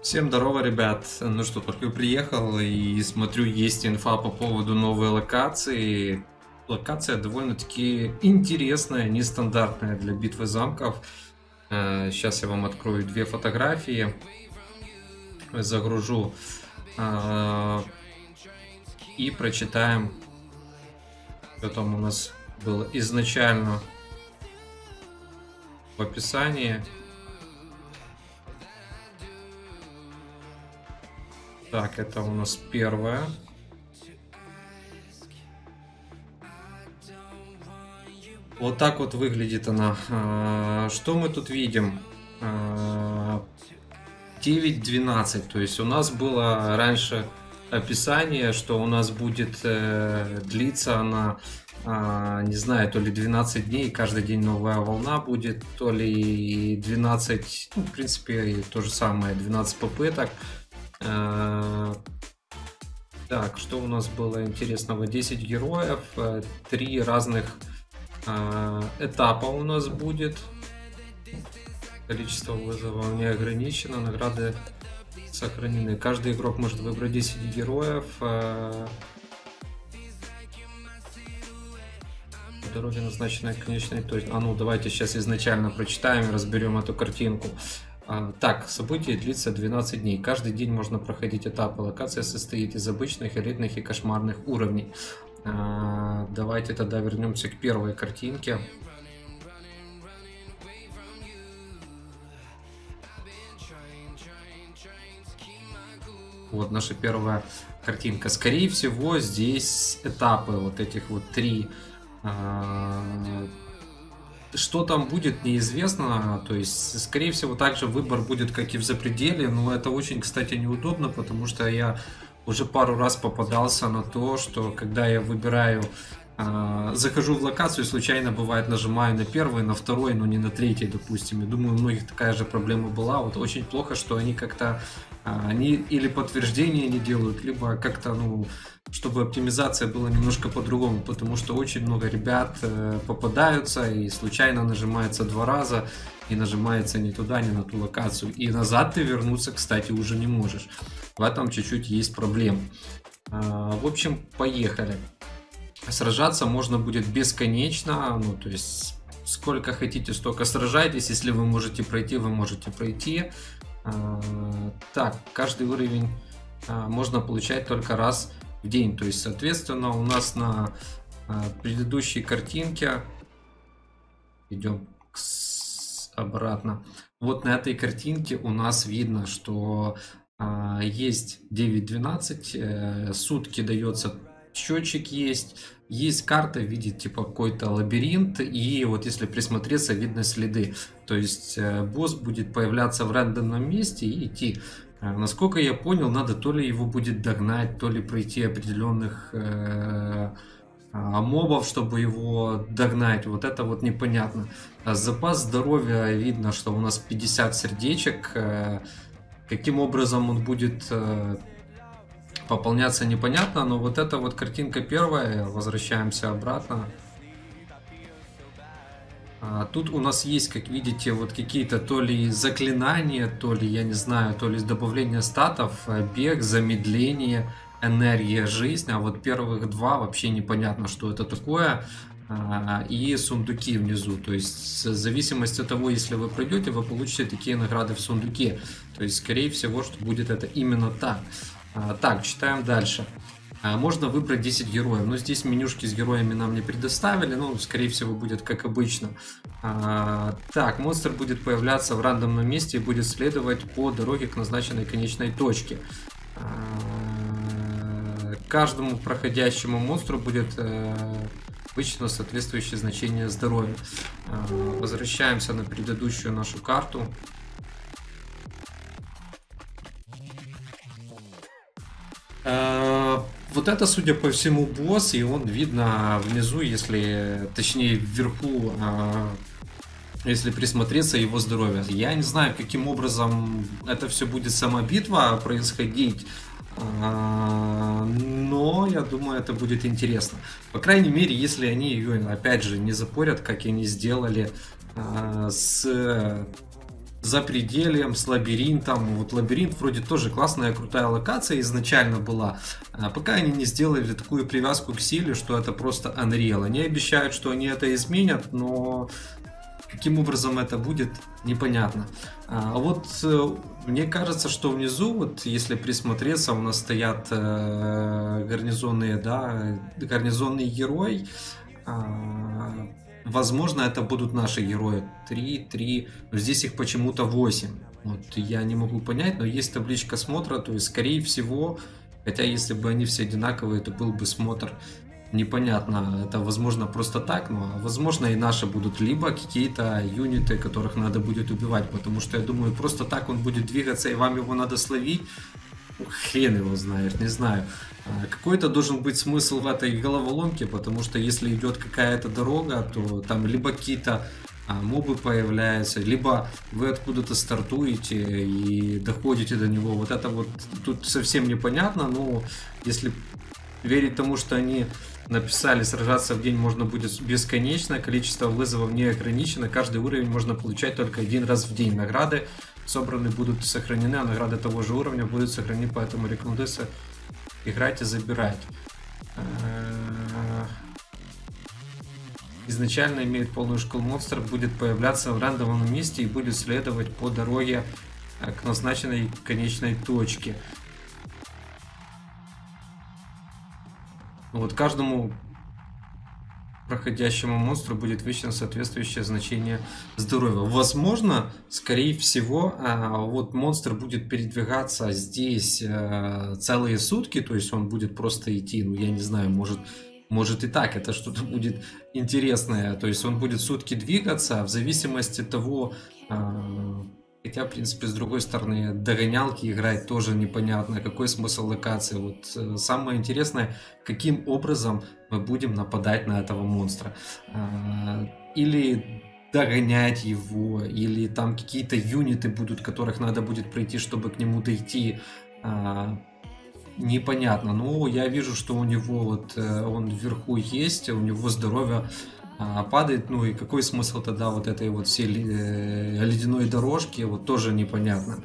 Всем здорово, ребят. Ну что, только приехал и смотрю, есть инфа по поводу новой локации. Локация довольно-таки интересная, нестандартная для битвы замков. Сейчас я вам открою две фотографии, загружу и прочитаем, что там у нас было изначально в описании. Так, это у нас первое. Вот так вот выглядит она. Что мы тут видим? 9.12. То есть у нас было раньше описание, что у нас будет длиться она, не знаю, то ли 12 дней, каждый день новая волна будет, то ли 12, ну, в принципе, то же самое, 12 попыток. Так, что у нас было интересного? 10 героев, 3 разных этапа у нас будет. Количество вызовов не ограничено, награды сохранены. Каждый игрок может выбрать 10 героев. По дороге назначенной конечной точки. Ну давайте сейчас изначально прочитаем и разберем эту картинку. Так, событие длится 12 дней. Каждый день можно проходить этапы. Локация состоит из обычных, элитных и кошмарных уровней. Давайте тогда вернемся к первой картинке. Вот наша первая картинка. Скорее всего, здесь этапы вот этих вот 3. Что там будет, неизвестно. То есть, скорее всего, также выбор будет, как и в Запределе. Но это очень, кстати, неудобно, потому что я уже пару раз попадался на то, что когда я выбираю, захожу в локацию, случайно бывает нажимаю на первый, на второй, но не на третий, допустим. Я думаю, у многих такая же проблема была. Вот очень плохо, что они как-то они или подтверждения не делают, либо как-то, ну, чтобы оптимизация была немножко по-другому, потому что очень много ребят попадаются и случайно нажимается 2 раза, и нажимается не туда, не на ту локацию. И назад ты вернуться, кстати, уже не можешь. В этом чуть-чуть есть проблема. В общем, поехали. Сражаться можно будет бесконечно, ну, то есть сколько хотите, столько сражайтесь. Если вы можете пройти, вы можете пройти. Так, каждый уровень можно получать только раз в день. То есть, соответственно, у нас на предыдущей картинке, идем обратно, вот на этой картинке у нас видно, что есть 9.12, сутки дается счетчик, есть карта в виде типа какой-то лабиринт, и вот если присмотреться, видно следы. То есть босс будет появляться в рандомном месте и идти. Насколько я понял, надо то ли его будет догнать, то ли пройти определенных мобов, чтобы его догнать. Вот это вот непонятно. Запас здоровья, видно, что у нас 50 сердечек. Каким образом он будет пополняться, непонятно, но вот эта вот картинка первая. Возвращаемся обратно. Тут у нас есть, как видите, вот какие-то то ли заклинания, то ли, я не знаю, то ли добавление статов, бег, замедление, энергия, жизнь. А вот первых 2 вообще непонятно, что это такое. И сундуки внизу. То есть, в зависимости от того, если вы пройдете, вы получите такие награды в сундуке. То есть, скорее всего, что будет это именно так. Так, читаем дальше. Можно выбрать 10 героев, но здесь менюшки с героями нам не предоставили, ну, скорее всего, будет как обычно. Так, монстр будет появляться в рандомном месте и будет следовать по дороге к назначенной конечной точке. Каждому проходящему монстру будет вычтено соответствующее значение здоровья. Возвращаемся на предыдущую нашу карту. Вот это, судя по всему, босс, и он видно внизу, если, точнее, вверху, если присмотреться, его здоровье. Я не знаю, каким образом это все будет сама битва происходить, но я думаю, это будет интересно. По крайней мере, если они ее, опять же, не запорят, как они сделали с запредельем, с лабиринтом. Вот лабиринт вроде тоже классная, крутая локация изначально была, пока они не сделали такую привязку к силе, что это просто Unreal. Они обещают, что они это изменят, но каким образом это будет, непонятно. А вот мне кажется, что внизу, вот если присмотреться, у нас стоят гарнизонные, да, гарнизонный герой. Возможно, это будут наши герои. 3, но здесь их почему-то 8. Вот я не могу понять, но есть табличка смотра, то есть, скорее всего, хотя если бы они все одинаковые, то был бы смотр. Непонятно, это возможно просто так, но возможно и наши будут, либо какие-то юниты, которых надо будет убивать, потому что я думаю, просто так он будет двигаться и вам его надо словить. Хрен его знает, не знаю. Какой-то должен быть смысл в этой головоломке, потому что если идет какая-то дорога, то там либо какие-то мобы появляются, либо вы откуда-то стартуете и доходите до него. Вот это вот тут совсем непонятно, но если верить тому, что они написали, сражаться в день можно будет бесконечно, количество вызовов не ограничено, каждый уровень можно получать только один раз в день. Награды собраны будут сохранены, а награды того же уровня будут сохранены, поэтому рекомендую играть и забирать. Изначально имеет полную шкалу монстров, будет появляться в рандомном месте и будет следовать по дороге к назначенной конечной точке. Вот каждому проходящему монстру будет вычислено соответствующее значение здоровья. Возможно, скорее всего, вот монстр будет передвигаться здесь целые сутки, то есть он будет просто идти, ну я не знаю, может и так, это что-то будет интересное, то есть он будет сутки двигаться, в зависимости от того, хотя, в принципе, с другой стороны, догонялки играть тоже непонятно, какой смысл локации. Вот самое интересное, каким образом мы будем нападать на этого монстра. Или догонять его, или там какие-то юниты будут, которых надо будет пройти, чтобы к нему дойти. Непонятно. Но я вижу, что у него вот он вверху есть, у него здоровье падает, ну и какой смысл тогда вот этой вот всей ледяной дорожки, вот тоже непонятно.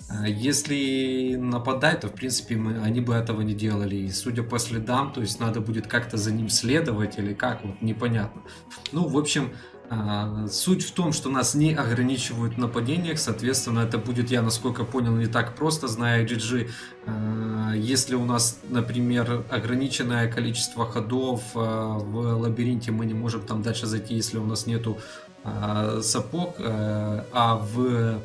Если нападать, то в принципе они бы этого не делали, и судя по следам, то есть надо будет как-то за ним следовать или как, вот непонятно. Ну, в общем, суть в том, что нас не ограничивают в нападениях, соответственно, это будет, я насколько понял, не так просто, зная GG. Если у нас, например, ограниченное количество ходов в лабиринте, мы не можем там дальше зайти, если у нас нету сапог, а в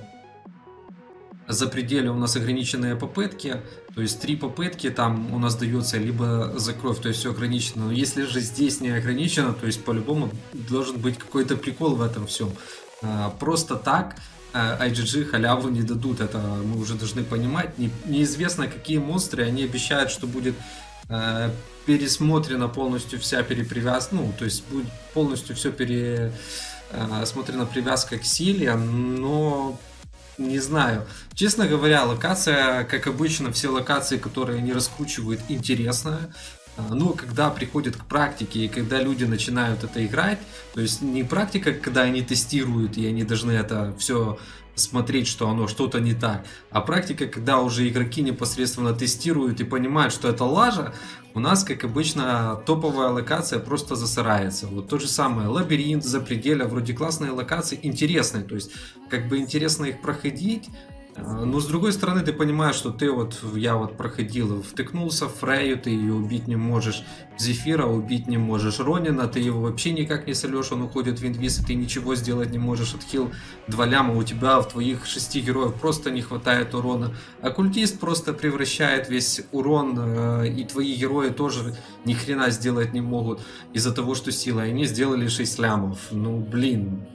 запределе у нас ограниченные попытки, то есть 3 попытки там у нас дается либо за кровь, то есть все ограничено. Но если же здесь не ограничено, то есть по-любому должен быть какой-то прикол в этом всем. Просто так IGG халяву не дадут, это мы уже должны понимать. Неизвестно, какие монстры, они обещают, что будет пересмотрена полностью вся перепривязка, ну, то есть будет полностью все пересмотрена привязка к силе, но не знаю. Честно говоря, локация, как обычно, все локации, которые они раскручивают, интересная. Но когда приходят к практике и когда люди начинают это играть, то есть не практика, когда они тестируют и они должны это все смотреть, что оно что-то не так, а практика, когда уже игроки непосредственно тестируют и понимают, что это лажа, у нас, как обычно, топовая локация просто засорается. Вот то же самое, лабиринт, запределя, вроде классные локации, интересные, то есть как бы интересно их проходить. Но с другой стороны, ты понимаешь, что ты вот, я вот проходил, втыкнулся в Фрейю, ты ее убить не можешь, Зефира убить не можешь, Ронина, ты его вообще никак не солешь, он уходит в инвиз, и ты ничего сделать не можешь, отхил 2 ляма, у тебя в твоих 6 героев просто не хватает урона, оккультист просто превращает весь урон, и твои герои тоже ни хрена сделать не могут из-за того, что сила, они сделали 6 лямов, ну блин.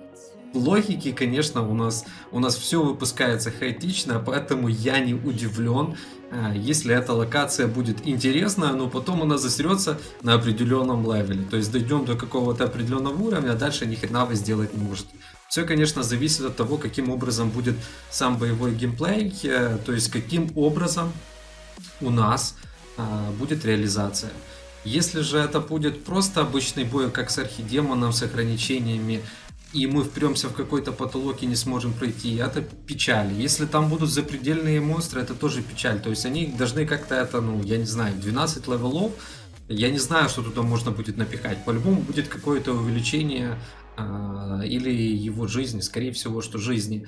Логики, конечно, у нас все выпускается хаотично, поэтому я не удивлен, если эта локация будет интересная, но потом она засрется на определенном левеле. То есть дойдем до какого-то определенного уровня, а дальше ни хрена вы сделать не можете. Все, конечно, зависит от того, каким образом будет сам боевой геймплей, то есть каким образом у нас будет реализация. Если же это будет просто обычный бой, как с архидемоном, с ограничениями, и мы впремся в какой-то потолок и не сможем пройти, это печаль. Если там будут запредельные монстры, это тоже печаль. То есть они должны как-то это, ну, я не знаю, 12 левелов, я не знаю, что туда можно будет напихать. По-любому будет какое-то увеличение или его жизни, скорее всего, что жизни.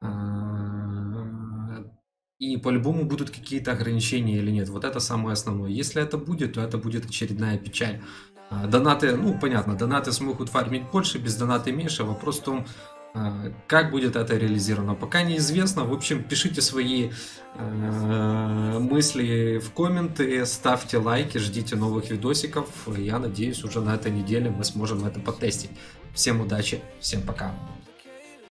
И по-любому будут какие-то ограничения или нет. Вот это самое основное. Если это будет, то это будет очередная печаль. Донаты, ну понятно, донаты смогут фармить больше, без доната меньше. Вопрос в том, как будет это реализировано. Пока неизвестно. В общем, пишите свои мысли в комменты, ставьте лайки, ждите новых видосиков. Я надеюсь, уже на этой неделе мы сможем это потестить. Всем удачи, всем пока.